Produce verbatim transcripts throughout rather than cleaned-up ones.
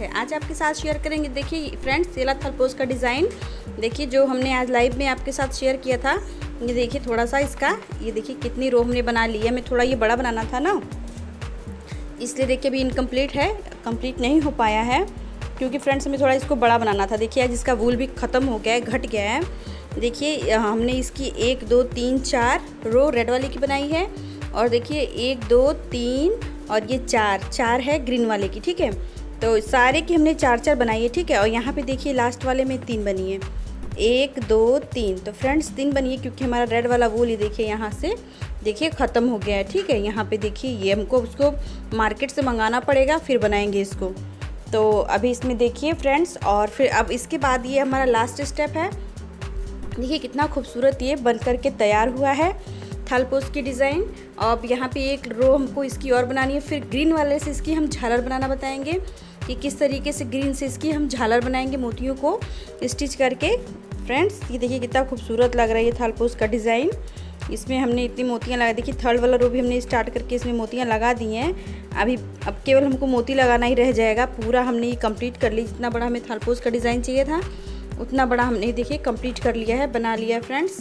है। आज आपके साथ शेयर करेंगे, देखिए फ्रेंड्स, ये थलपोज का डिज़ाइन देखिए जो हमने आज लाइव में आपके साथ शेयर किया था। ये देखिए थोड़ा सा इसका, ये देखिए कितनी रो हमने बना ली है। हमें थोड़ा ये बड़ा बनाना था ना, इसलिए देखिए अभी इनकम्प्लीट है, कंप्लीट नहीं हो पाया है, क्योंकि फ्रेंड्स हमें थोड़ा इसको बड़ा बनाना था। देखिए आज इसका वूल भी ख़त्म हो गया है, घट गया है। देखिए हमने इसकी एक दो तीन चार रो रेड वाले की बनाई है, और देखिए एक दो तीन और ये चार चार है ग्रीन वाले की, ठीक है। तो सारे की हमने चार चार बनाई है, ठीक है। और यहाँ पे देखिए लास्ट वाले में तीन बनी है, एक दो तीन, तो फ्रेंड्स तीन बनी है, क्योंकि हमारा रेड वाला वूल ये देखिए यहाँ से देखिए ख़त्म हो गया है, ठीक है। यहाँ पे देखिए ये हमको उसको मार्केट से मंगाना पड़ेगा, फिर बनाएंगे इसको। तो अभी इसमें देखिए फ्रेंड्स, और फिर अब इसके बाद ये हमारा लास्ट स्टेप है। देखिए कितना खूबसूरत ये बन कर के तैयार हुआ है थलपोज की डिज़ाइन। अब यहाँ पे एक रो हमको इसकी और बनानी है, फिर ग्रीन वाले से इसकी हम झालर बनाना बताएंगे कि किस तरीके से ग्रीन से इसकी हम झालर बनाएंगे मोतियों को स्टिच करके। फ्रेंड्स ये देखिए कितना खूबसूरत लग रहा है ये थलपोज का डिज़ाइन। इसमें हमने इतनी मोतियाँ लगा, देखिए थर्ड वाला रो भी हमने स्टार्ट करके इसमें मोतियाँ लगा दी हैं। अभी अब केवल हमको मोती लगाना ही रह जाएगा, पूरा हमने ये कंप्लीट कर ली। जितना बड़ा हमें थलपोज का डिज़ाइन चाहिए था उतना बड़ा हमने देखिए कंप्लीट कर लिया है, बना लिया है फ्रेंड्स।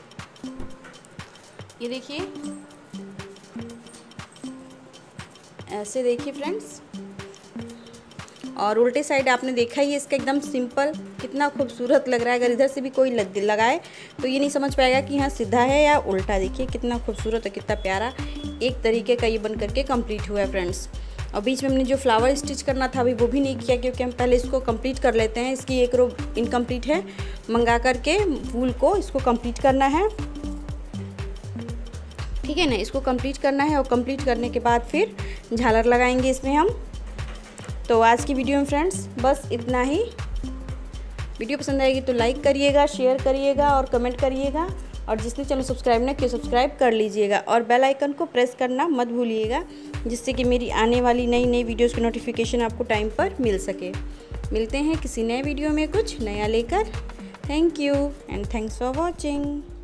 ये देखिए ऐसे देखिए फ्रेंड्स, और उल्टे साइड आपने देखा ही है इसका एकदम सिंपल कितना खूबसूरत लग रहा है। अगर इधर से भी कोई लग लगाए तो ये नहीं समझ पाएगा कि यहाँ सीधा है या उल्टा। देखिए कितना खूबसूरत है, कितना प्यारा एक तरीके का ये बन करके कंप्लीट हुआ है फ्रेंड्स। और बीच में हमने जो फ्लावर स्टिच करना था अभी वो भी नहीं किया, क्योंकि हम पहले इसको कंप्लीट कर लेते हैं। इसकी एक रो इनकम्प्लीट है, मंगा करके वूल को इसको कंप्लीट करना है, ठीक है ना। इसको कंप्लीट करना है, और कंप्लीट करने के बाद फिर झालर लगाएंगे इसमें हम। तो आज की वीडियो में फ्रेंड्स बस इतना ही। वीडियो पसंद आएगी तो लाइक करिएगा, शेयर करिएगा और कमेंट करिएगा, और जिसने चैनल सब्सक्राइब ना किया सब्सक्राइब कर लीजिएगा, और बेल आइकन को प्रेस करना मत भूलिएगा, जिससे कि मेरी आने वाली नई नई वीडियोस की नोटिफिकेशन आपको टाइम पर मिल सके। मिलते हैं किसी नए वीडियो में कुछ नया लेकर। Thank you and thanks for watching.